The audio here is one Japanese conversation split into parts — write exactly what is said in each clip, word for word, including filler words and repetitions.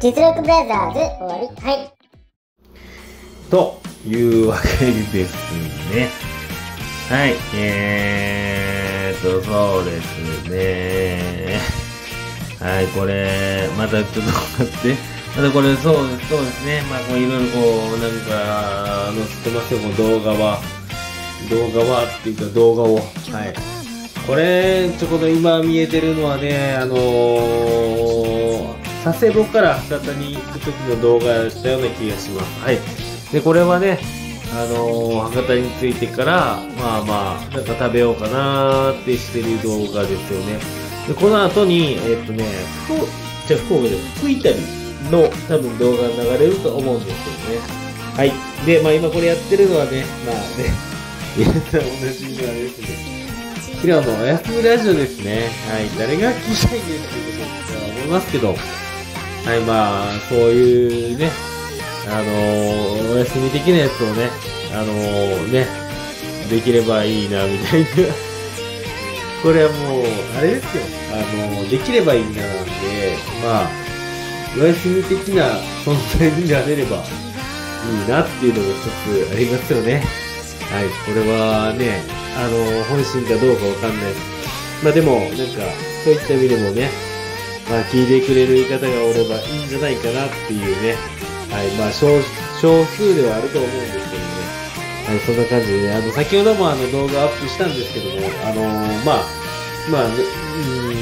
実力ブラザーズ終わり。はい。 というわけですね。はい。えーと、そうですね。はい、これ、またちょっと待って。またこれ、そうです、そうですね。まあ、こういろいろこう、なんか、載せてますよ、この動画は。動画はっていうか動画を。はい。これ、ちょこっと今見えてるのはね、あのー、佐世保から博多に行く時の動画だったような気がします。はい。で、これはね、あのー、博多に着いてから、まあまあ、なんか食べようかなーってしてる動画ですよね。で、この後に、えっとね、福、じゃ福岡で福井旅の多分動画が流れると思うんですけどね。はい。で、まあ今これやってるのはね、まあね、皆さん同じのあれですね。平野のおやすみラジオですね。はい。誰が聞きたいんですってことだと思いますけど、はい、まあ、そういうね、あのー、お休み的なやつをね、あのー、ね、できればいいな、みたいな。これはもう、あれですよ。あのー、できればいいな、なんで、まあ、お休み的な存在になれればいいなっていうのが一つありますよね。はい、これはね、あのー、本心かどうかわかんない。まあでも、なんか、そういった意味でもね、まあ、聞いてくれる方がおればいいんじゃないかなっていうね。はい。まあ、少、少数ではあると思うんですけどね。はい。そんな感じでね。あの、先ほどもあの動画アップしたんですけども、あのー、まあ、まあ、うん、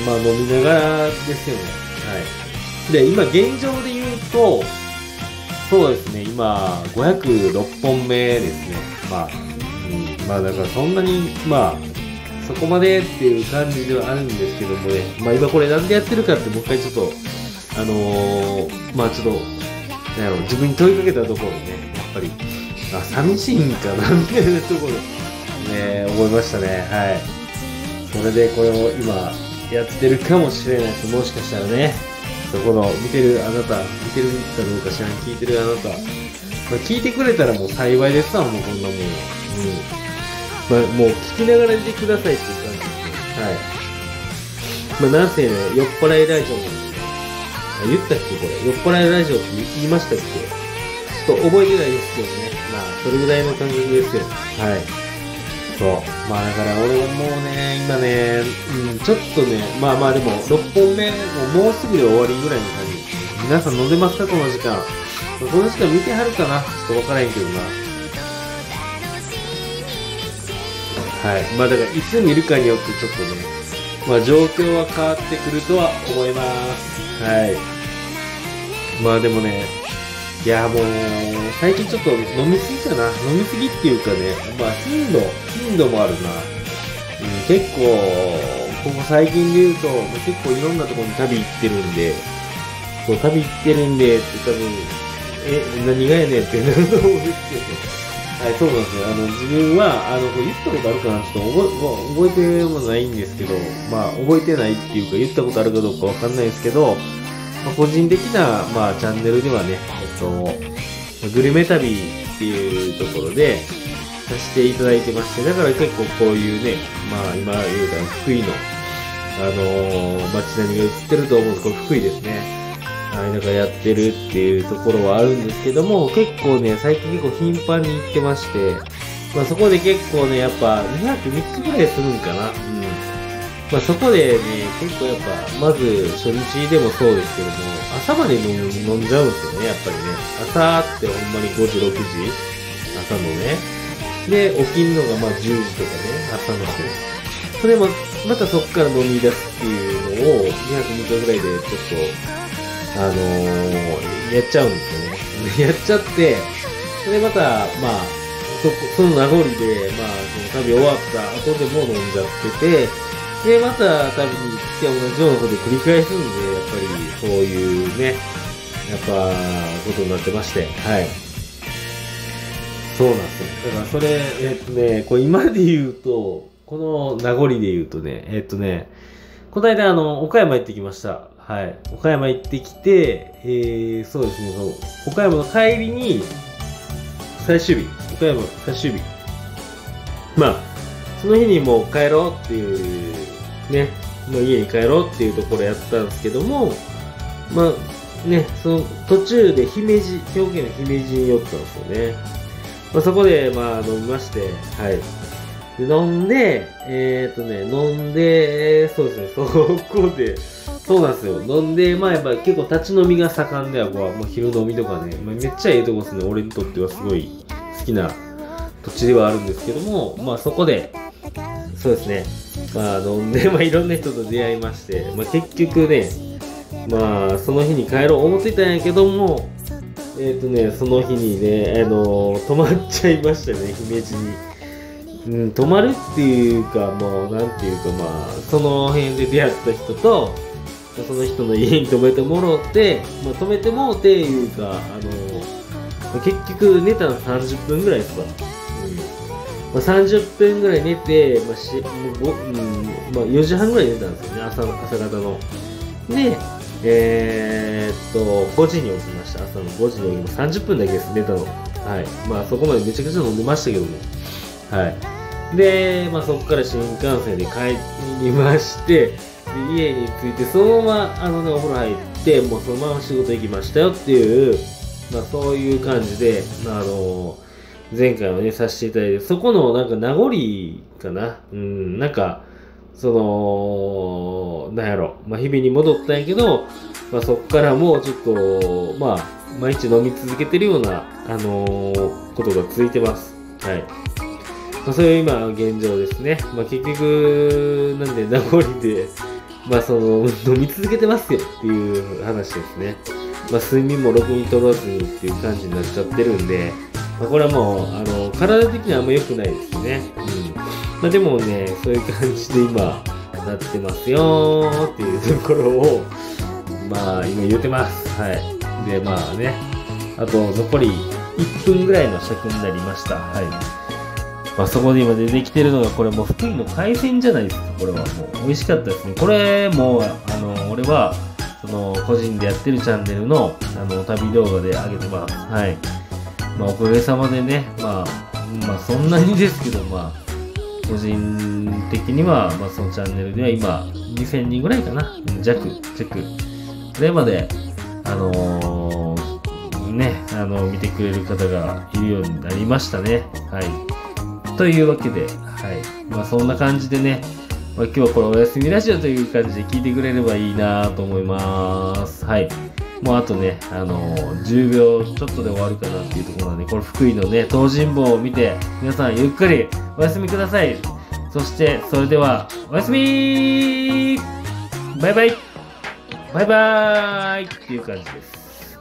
まあ、飲みながらですよね。はい。で、今、現状で言うと、そうですね。今、ごひゃくろっぽんめですね。まあ、うん、まあ、だからそんなに、まあ、そこまでっていう感じではあるんですけどもね。まあ今これなんでやってるかってもう一回ちょっと、あのー、まあちょっと、なんやろう、自分に問いかけたところね、やっぱり、あ、寂しいんかな、みたいなところ、ね、思いましたね。はい。それでこれを今、やってるかもしれないです。もしかしたらね、そこの見てるあなた、見てるかどうか知らん、聞いてるあなた、まあ、聞いてくれたらもう幸いですわ、もうこんなもん。うん。まあ、もう聞きながらいてくださいっていう感じですね。はい。まあ、なんせね、酔っ払いラジオなんですね。あ、言ったっけこれ。酔っ払いラジオって言いましたっけちょっと覚えてないですけどね。まあ、それぐらいの感覚ですよ。はい。そう。まあ、だから俺はもうね、今ね、うん、ちょっとね、まあまあでも、ろっぽんめ、もうもうすぐで終わりぐらいの感じですね。皆さん飲んでますかこの時間。この時間見てはるかなちょっとわからへんけどな。はい。まあだから、いつ見るかによってちょっとね、まあ状況は変わってくるとは思います。はい。まあでもね、いやもう、最近ちょっと飲みすぎかな。飲みすぎっていうかね、まあ頻度、頻度もあるな。うん、結構、ここ最近で言うと、結構いろんなところに旅行ってるんで、そう、旅行ってるんで、って多分、え、何がやねんってなると思うんですけど。はい、そうなんですよ。あの、自分は、あの、これ言ったことあるかなちょっと覚え、覚えてもないんですけど、まあ、覚えてないっていうか、言ったことあるかどうかわかんないですけど、まあ、個人的な、まあ、チャンネルではね、えっと、グルメ旅っていうところで、させていただいてまして、だから結構こういうね、まあ、今言うたら福井の、あのー、街並みが映ってると思うんです。これ福井ですね。はい、なんかやってるっていうところはあるんですけども、結構ね、最近結構頻繁に行ってまして、まあそこで結構ね、やっぱにひゃくみっつぐらいするんかな。うん。まあそこでね、結構やっぱ、まず初日でもそうですけども、朝まで飲ん飲んじゃうんですよね、やっぱりね。朝ってほんまにごじ、ろくじ朝のね。で、起きるのがまあじゅうじとかね、朝の。それも、またそっから飲み出すっていうのを、にひゃくみっかぐらいでちょっと、あのー、やっちゃうんですよね。やっちゃって、それまた、まあ、そ、その名残で、まあ、その旅終わった後でも飲んじゃってて、で、また旅に行って同じようなことで繰り返すんで、やっぱりそういうね、やっぱ、ことになってまして、はい。そうなんですよ。だからそれ、えっとね、これ今で言うと、この名残で言うとね、えっとね、この間あの、岡山行ってきました。はい。岡山行ってきて、えー、そうですね、そう。岡山の帰りに、最終日。岡山最終日。まあ、その日にもう帰ろうっていう、ね、もう家に帰ろうっていうところやったんですけども、まあ、 ね、その途中で姫路、兵庫県の姫路に寄ったんですよね。まあ、そこで、まあ、飲みまして、はい。で飲んで、えーっとね、飲んで、そうですね、そこで、そうなんですよ。飲んで、まあやっぱ結構立ち飲みが盛んでは、もう昼飲みとかね、まあ、めっちゃええとこですね。俺にとってはすごい好きな土地ではあるんですけども、まあそこで、そうですね、まあ飲んで、まあいろんな人と出会いまして、まあ結局ね、まあその日に帰ろう思ってたんやけども、えっとね、その日にね、あのー泊まっちゃいましたね、姫路に。うん、泊まるっていうか、もう、なんていうか、まあ、その辺で出会った人と、その人の家に泊めてもろって、まあ、泊めてもうていうか、あのー、結局寝たのさんじゅっぷんぐらいですわ。うんまあ、さんじゅっぷんぐらい寝て、まあしもうごうんまあ、よじはんぐらい寝たんですよね、朝の朝方の。で、えー、っと、ごじに起きました。朝のごじに起きました。さんじゅっぷんだけです、寝たの。はい。まあ、そこまでめちゃくちゃ飲んでましたけども。はい。で、まあ、そこから新幹線で帰りまして、で家に着いて、そのまま、あのね、お風呂入って、もうそのまま仕事行きましたよっていう、まあ、そういう感じで、まあ、あの、前回はね、させていただいて、そこの、なんか、名残かな。うん、なんか、その、なんやろ、まあ、日々に戻ったんやけど、まあ、そっからもうちょっと、まあ、毎日飲み続けてるような、あのーことが続いてます。はい。まあ、そういう今、現状ですね。まあ、結局、なんで、名残で、まあ、その、飲み続けてますよっていう話ですね。まあ、睡眠もろくに取らずにっていう感じになっちゃってるんで、まあ、これはもう、あの、体的にはあんま良くないですね。うん。まあ、でもね、そういう感じで今、なってますよーっていうところを、まあ、今言ってます。はい。で、まあね、あと残りいっぷんぐらいの尺になりました。はい。まあ、そこで今出てきてるのが、これもう福井の海鮮じゃないですか。これはもう美味しかったですね。これもう、あの、俺は、その、個人でやってるチャンネルの、あの、旅動画で上げてます。はい。まあ、おかげさまでね、まあ、まあ、そんなにですけど、まあ、個人的には、まあ、そのチャンネルでは今、にせんにんぐらいかな。弱、弱。それまで、あのー、ね、あの、見てくれる方がいるようになりましたね。はい。というわけで、はい。まあ、そんな感じでね、まあ、今日はこれおやすみラジオという感じで聞いてくれればいいなと思います。はい。もうあとね、あのー、じゅうびょうちょっとで終わるかなっていうところなんで、これ福井のね、東尋坊を見て、皆さんゆっくりおやすみください。そして、それでは、おやすみーバイバイバイバーイっていう感じです。